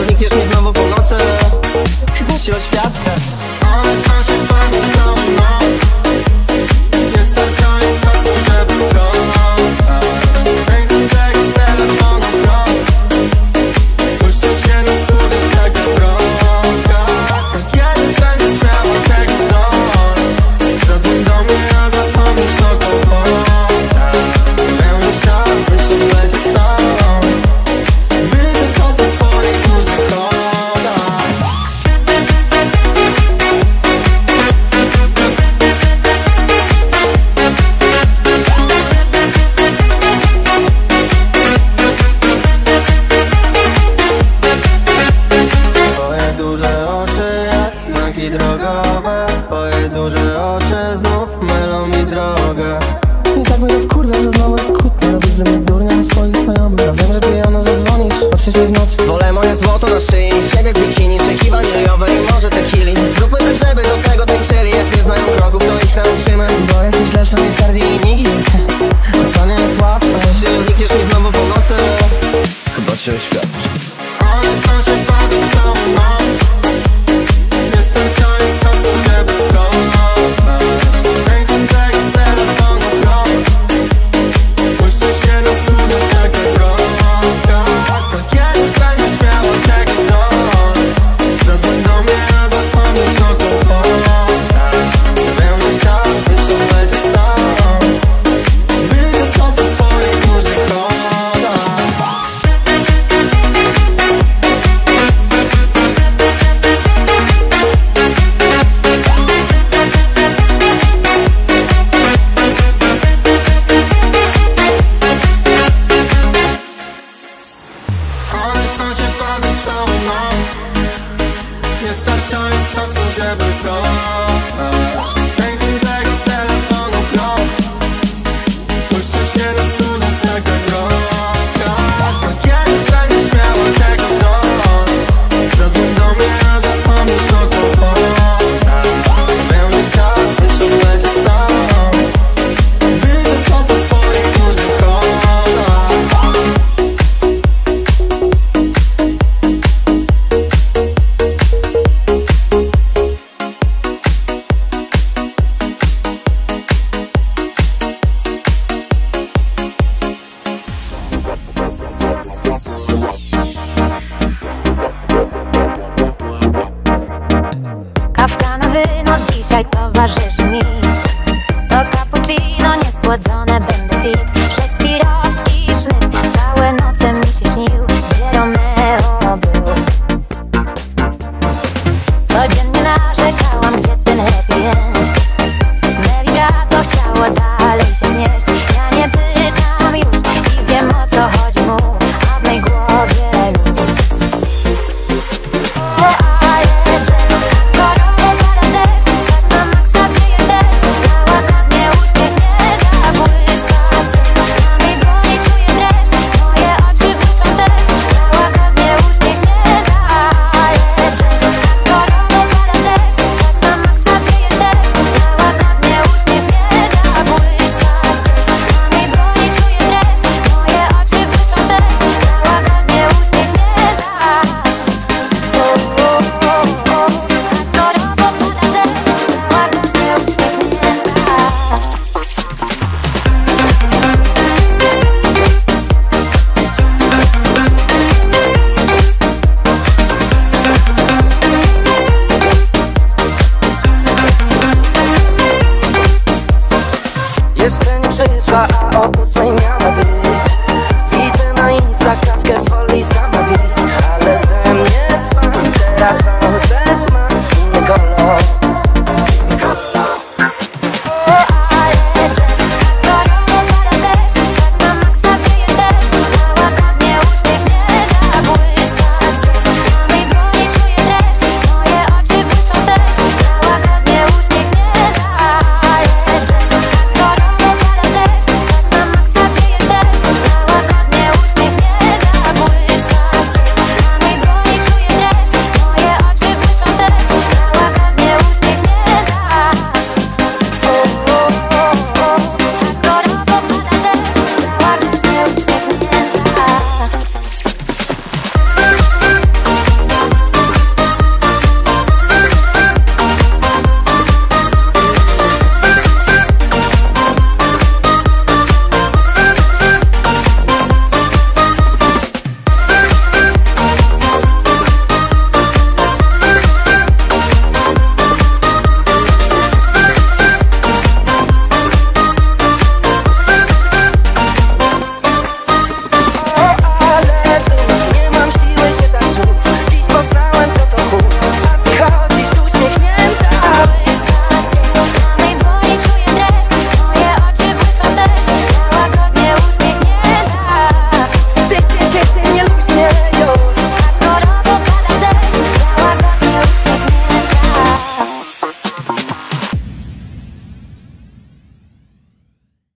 znikniesz mi znowu po nocy. Chyba się oświadczę. One chcą się bawić całą noc. Nie starcza im czasu, żeby kochać. Ręką tego telefonu krok. Puszczę się na skórze tego wroga. Kiedy będziesz miała tego dość, zadzwoń do mnie, a zapomnisz to kłopota. Ja nie chciałbyś lecieć stąd. Widzę to po twoich dużych oczach. Twoje duże oczy jak znaki drogowe. Twoje duże oczy znów mylą mi drogę. I tak mnie wkurwia, że znowu jest kłótnia. Robisz ze mnie durnia swoich znajomych. Ja wiem, że pijano zadzwonisz o 3 w nocy. Wolę moje złoto na szyi, siebie w bikini, czekiwań jojowe i może tequili. Zróbmy tak, żeby do tego tańczyli. Jak nie znają kroków, to ich nauczymy. Bo jesteś lepsza niż Cardi i Nicki. To nie jest łatwe. Jeśli znikniesz mi znowu po nocy, chyba się oświadczę. One chcą się bawić całą noc. Nie starcza im czasu, żeby kochać. Ręką tego telefonu krok. Puszczę się na skórze tego wroga. Kiedy będziesz miała tego dość, zadzwoń do mnie, a zapomnisz o kłopotach. Ja wiem, że chciałbyś lecieć stąd. Widzę to po twoich dużych oczach. One chcą się bawić całą noc. Nie starcza im czasu, żeby kochać. Ręką tego telefonu krok. Puszczę się na skórze tego wroga. Kiedy będziesz miała tego dość, zadzwoń do mnie, a zapomnisz o kłopotach. Wiem, że chciałbyś lecieć stąd. Widzę to po twoich dużych oczach. Kawka na wynos dzisiaj towarzyszy mi. To cappuccino niesłodzone, będę fit. Szekspirowski sznyt, całe noce mi się śnił, gdzie Romeo był. Codziennie narzekałam, gdzie ten happy end. Me vibrato chciało dalej się znieść. Ja nie pytam już i wiem, o co chodzi mu, a w mej głowie luz. Jeszcze nie przyszła, a o 8 miała być. Widzę na Insta kawkę w folii sama bić. Ale ze mnie dzwoń teraz.